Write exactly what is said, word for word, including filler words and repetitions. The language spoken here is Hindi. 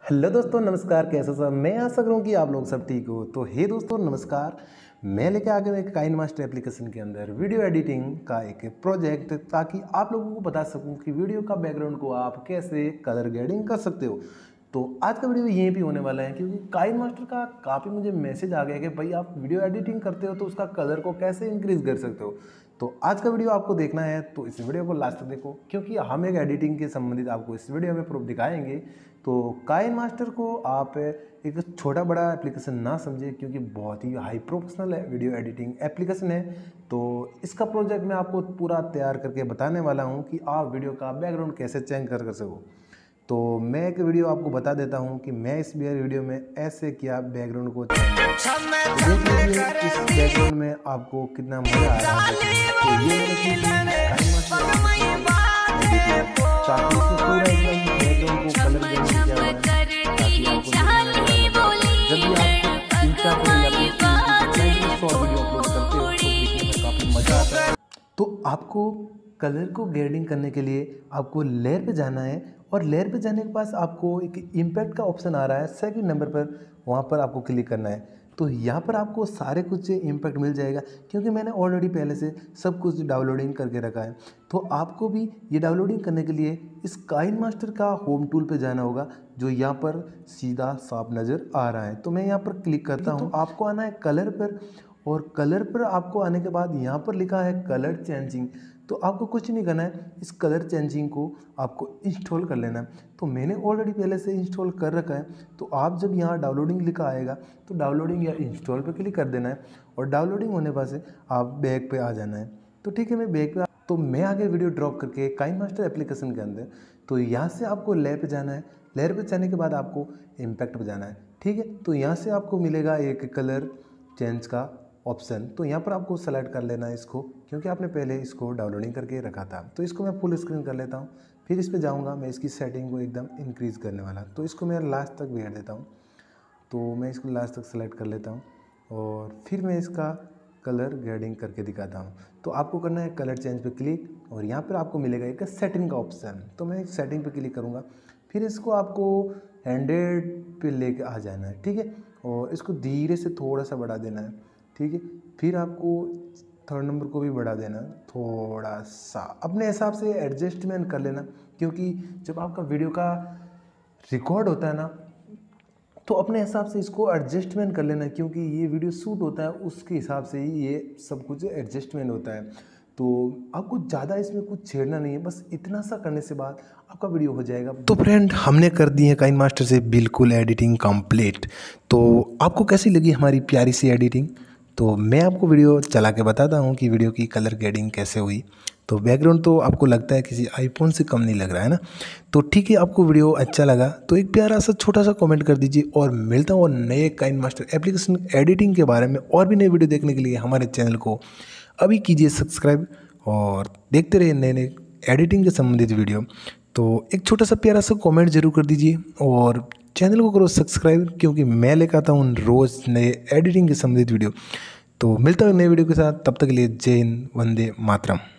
हेलो दोस्तों, नमस्कार। कैसे सब? मैं आशा करूँ कि आप लोग सब ठीक हो। तो हे दोस्तों नमस्कार, मैं लेके आ गया एक काइनमास्टर एप्लीकेशन के अंदर वीडियो एडिटिंग का एक प्रोजेक्ट, ताकि आप लोगों को बता सकूं कि वीडियो का बैकग्राउंड को आप कैसे कलर ग्रेडिंग कर सकते हो। तो आज का वीडियो यहीं भी होने वाला है, क्योंकि काइनमास्टर का काफ़ी मुझे मैसेज आ गया कि भाई आप वीडियो एडिटिंग करते हो तो उसका कलर को कैसे इंक्रीज़ कर सकते हो। तो आज का वीडियो आपको देखना है तो इस वीडियो को लास्ट तक देखो, क्योंकि हम एक एडिटिंग के संबंधित आपको इस वीडियो में प्रूफ दिखाएंगे। तो काइनमास्टर को आप एक छोटा बड़ा एप्लीकेशन ना समझे, क्योंकि बहुत ही हाई प्रोफेशनल है वीडियो एडिटिंग एप्लीकेशन है। तो इसका प्रोजेक्ट मैं आपको पूरा तैयार करके बताने वाला हूं कि आप वीडियो का बैकग्राउंड कैसे चेंज कर कर सको। तो मैं एक वीडियो आपको बता देता हूं कि मैं इस वीडियो में ऐसे किया बैकग्राउंड को चेंज। तो देख लीजिए इस बैकग्राउंड में आपको कितना मजा आ रहा है। तो ये मैंने की काइनमास्टर ताकि इसमें पूरा एकदम बैकग्राउंड को कलर देने की क्या है, ताकि आपको जब भी आप इंस्टा पर या फिर शॉर्ट वीडियो अपलोड करते हो तो देखने में काफ़ी मज़ा आता है। तो आपको कलर को ग्रेडिंग करने के लिए आपको लेयर पे जाना है, और लेयर पे जाने के पास आपको एक इम्पैक्ट का ऑप्शन आ रहा है सेकंड नंबर पर, वहाँ पर आपको क्लिक करना है। तो यहाँ पर आपको सारे कुछ इम्पैक्ट मिल जाएगा, क्योंकि मैंने ऑलरेडी पहले से सब कुछ डाउनलोडिंग करके रखा है। तो आपको भी ये डाउनलोडिंग करने के लिए इस काइनमास्टर का होम टूल पे जाना होगा, जो यहाँ पर सीधा साफ नज़र आ रहा है। तो मैं यहाँ पर क्लिक करता हूँ। तो आपको आना है कलर पर, और कलर पर आपको आने के बाद यहाँ पर लिखा है कलर चेंजिंग। तो आपको कुछ नहीं करना है, इस कलर चेंजिंग को आपको इंस्टॉल कर लेना है। तो मैंने ऑलरेडी पहले से इंस्टॉल कर रखा है। तो आप जब यहाँ डाउनलोडिंग लिखा आएगा तो डाउनलोडिंग या इंस्टॉल पे क्लिक कर देना है, और डाउनलोडिंग होने पर से आप बैक पे आ जाना है। तो ठीक है, मैं बैक पे आ तो मैं आगे वीडियो ड्रॉप करके काइनमास्टर एप्लीकेशन के अंदर, तो यहाँ से आपको लेयर पे जाना है। लेयर पे जाने के बाद आपको इम्पैक्ट पे जाना है। ठीक है, तो यहाँ से आपको मिलेगा एक कलर चेंज का ऑप्शन। तो यहाँ पर आपको सेलेक्ट कर लेना है इसको, क्योंकि आपने पहले इसको डाउनलोडिंग करके रखा था। तो इसको मैं फुल स्क्रीन कर लेता हूँ, फिर इस पर जाऊँगा। मैं इसकी सेटिंग को एकदम इंक्रीज़ करने वाला, तो इसको मैं लास्ट तक भेज देता हूँ। तो मैं इसको लास्ट तक सेलेक्ट कर लेता हूँ, और फिर मैं इसका कलर ग्रेडिंग करके दिखाता हूँ। तो आपको करना है कलर चेंज पे क्लिक, और यहाँ पर आपको मिलेगा एक सेटिंग का ऑप्शन। तो मैं सेटिंग पे क्लिक करूँगा, फिर इसको आपको हंड्रेड पे लेके आ जाना है। ठीक है, और इसको धीरे से थोड़ा सा बढ़ा देना है। ठीक है, फिर आपको थर्ड नंबर को भी बढ़ा देना, थोड़ा सा अपने हिसाब से एडजस्टमेंट कर लेना, क्योंकि जब आपका वीडियो का रिकॉर्ड होता है ना, तो अपने हिसाब से इसको एडजस्टमेंट कर लेना, क्योंकि ये वीडियो शूट होता है उसके हिसाब से ही ये सब कुछ एडजस्टमेंट होता है। तो आपको ज़्यादा इसमें कुछ छेड़ना नहीं है, बस इतना सा करने से बाद आपका वीडियो हो जाएगा। तो फ्रेंड, हमने कर दी है काइनमास्टर से बिल्कुल एडिटिंग कंप्लीट। तो आपको कैसी लगी हमारी प्यारी सी एडिटिंग? तो मैं आपको वीडियो चला के बताता हूँ कि वीडियो की कलर ग्रेडिंग कैसे हुई। तो बैकग्राउंड तो आपको लगता है किसी आईफोन से कम नहीं लग रहा है ना। तो ठीक है, आपको वीडियो अच्छा लगा तो एक प्यारा सा छोटा सा कमेंट कर दीजिए, और मिलता हूँ नए काइनमास्टर एप्लीकेशन एडिटिंग के बारे में। और भी नए वीडियो देखने के लिए हमारे चैनल को अभी कीजिए सब्सक्राइब, और देखते रहिए नए नए एडिटिंग के संबंधित वीडियो। तो एक छोटा सा प्यारा सा कमेंट जरूर कर दीजिए, और चैनल को करो सब्सक्राइब, क्योंकि मैं लेकर आता हूँ रोज़ नए एडिटिंग के संबंधित वीडियो। तो मिलता हूँ नए वीडियो के साथ, तब तक के लिए जय हिंद, वंदे मातरम।